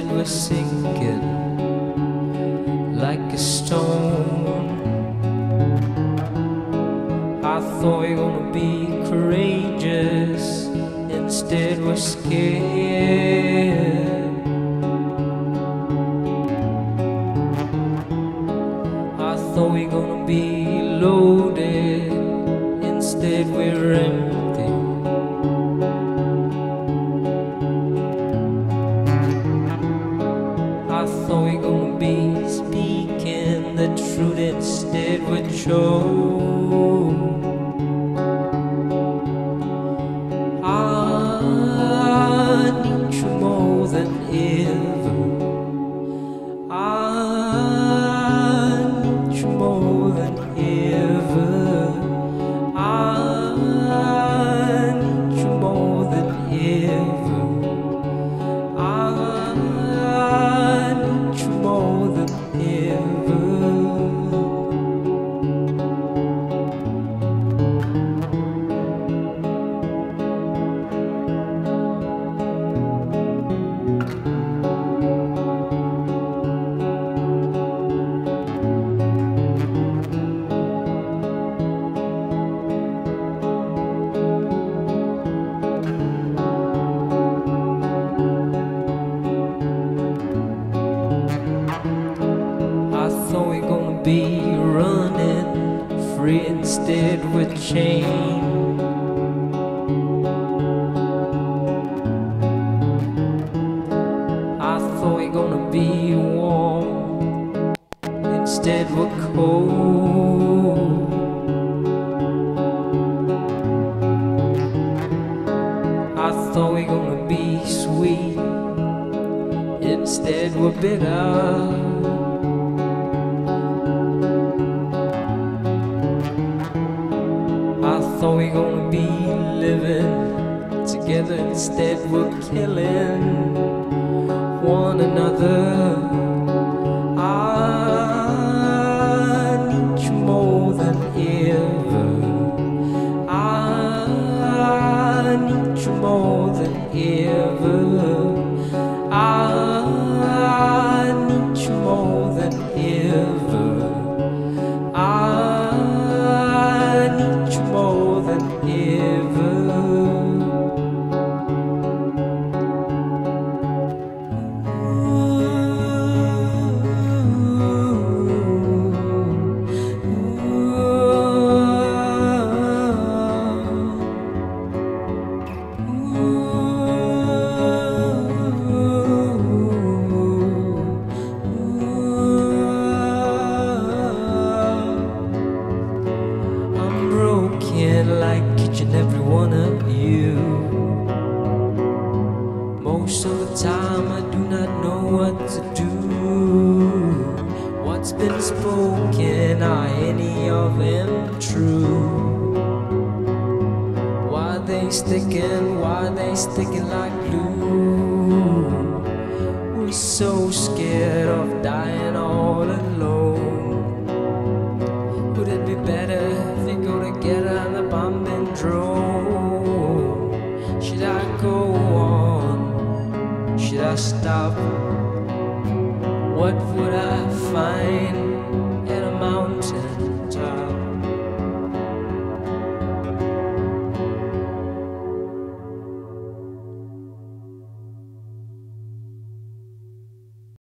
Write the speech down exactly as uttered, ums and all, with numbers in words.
we're sinking like a stone. I thought we were gonna be courageous, instead we're scared. I thought we were gonna be loaded, instead we're empty. I thought we were gonna be speaking the truth, instead we chose. I need you more than ever. I need you more than ever. I need you more than ever. I need you more than ever. I thought we were gonna be running free, instead we're chained. I thought we were gonna be warm, instead we're cold. I thought we were gonna be sweet, instead we're bitter. I thought we were gonna be living together, instead we're killing one another. I need you more than ever. I need you more than ever. I need you more than ever. I need you more than ever. Like each and every one of you. Most of the time I do not know what to do. What's been spoken, are any of them true? Why they sticking, why they sticking like glue? We're so scared of dying all alone. Would it be better if we go together on the bombing drone? Should I go on? Should I stop? What would I find at a mountain top?